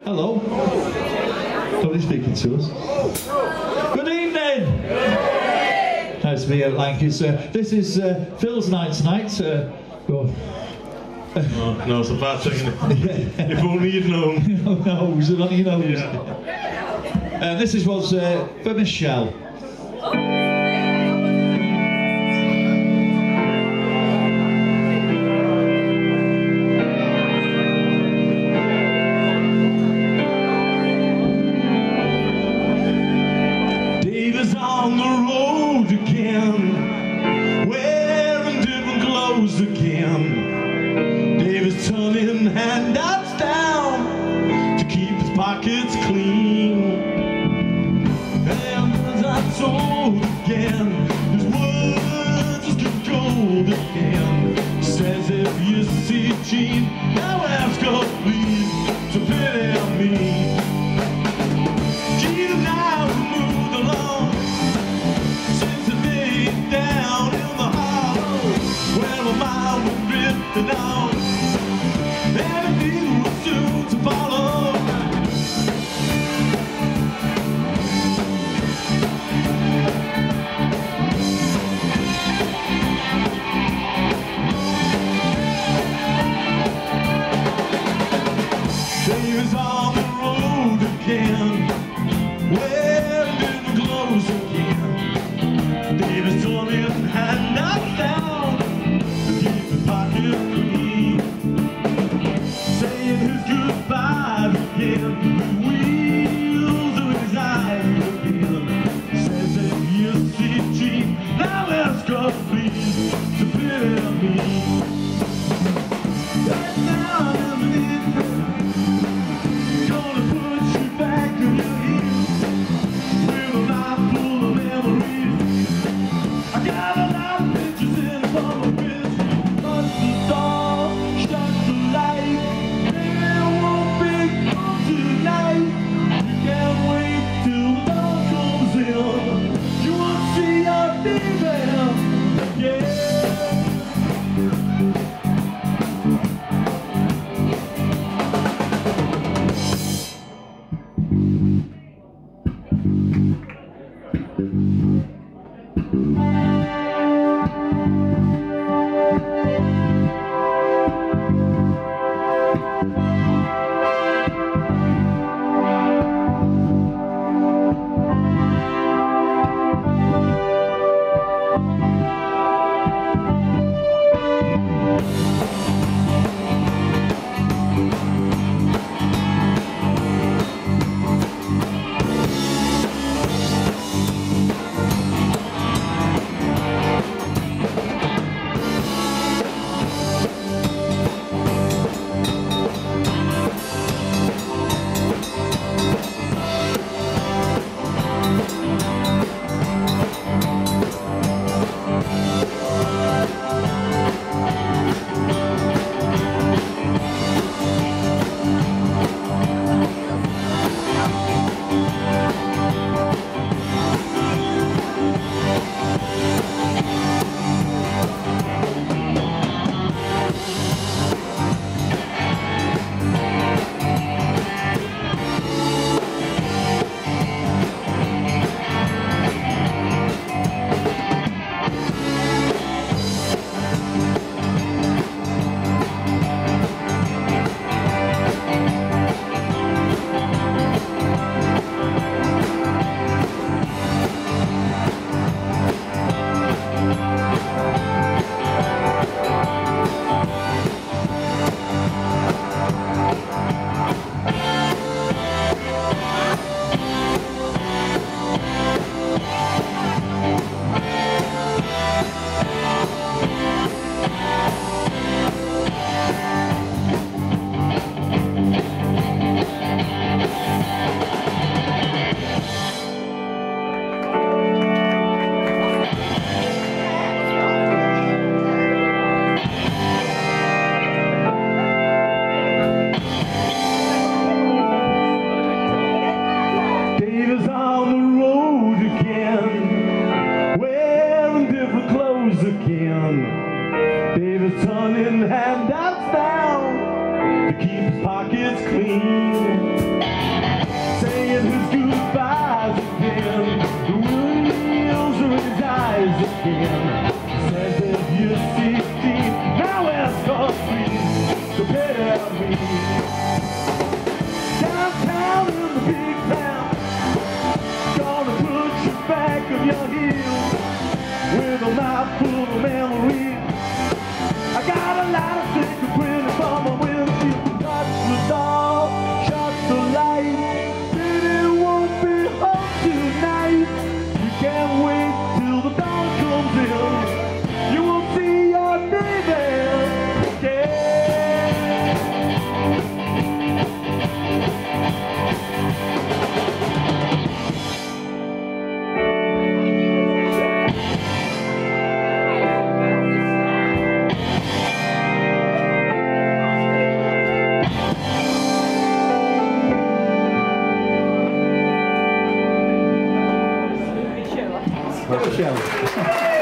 Hello. Somebody speaking to us. Good evening. Nice to be here at Lanky's. This is Phil's night tonight. Go on. No, it's a bad thing, isn't it? If only you'd known. No, was it on your nose? Yeah. This was for Michelle. Dave is on the road again, wearing different clothes again. Dave is turning handouts down to keep his pockets clean. And as I told again, his words are still gold again. Says if you see Gene, now ask her please to pity me. Gene and I have moved along since the day down in the hollow where my mind was drifting on. Everything was soon to follow. Dave is on the road again, wearing different clothes again. Dave is turning handouts down to keep his pocket clean. Saying his goodbyes again, with wheels of his eyes again. Says if you see Gene, now ask her please to pity me. Right now I'm leaving, gonna put you back to your heels with a life full of memories. I got a lot of pictures in a bottle of pills. Shut the door, shut the light. It won't be home tonight. the hills with a mouthful of memories. I got a lot of secret printed from my windshield. Touch the door, shut the light. City won't be home tonight. You can't wait till the dawn comes in. You will see your neighbor again. Show.